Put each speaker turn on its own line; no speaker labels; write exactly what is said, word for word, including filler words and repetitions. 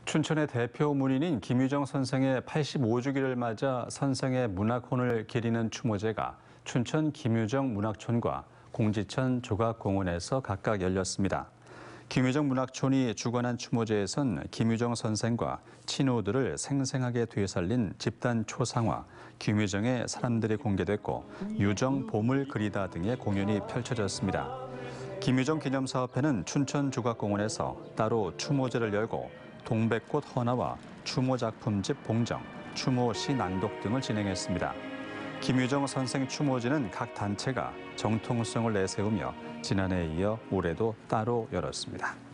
춘천의 대표 문인인 김유정 선생의 팔십오 주기를 맞아 선생의 문학혼을 기리는 추모제가 춘천 김유정 문학촌과 공지천 조각공원에서 각각 열렸습니다. 김유정 문학촌이 주관한 추모제에선 김유정 선생과 친구들을 생생하게 되살린 집단 초상화, 김유정의 사람들이 공개됐고 유정 봄을 그리다 등의 공연이 펼쳐졌습니다. 김유정 기념사업회는 춘천 조각공원에서 따로 추모제를 열고 동백꽃 헌화와 추모 작품집 봉정, 추모 시 낭독 등을 진행했습니다. 김유정 선생 추모제는 각 단체가 정통성을 내세우며 지난해에 이어 올해도 따로 열었습니다.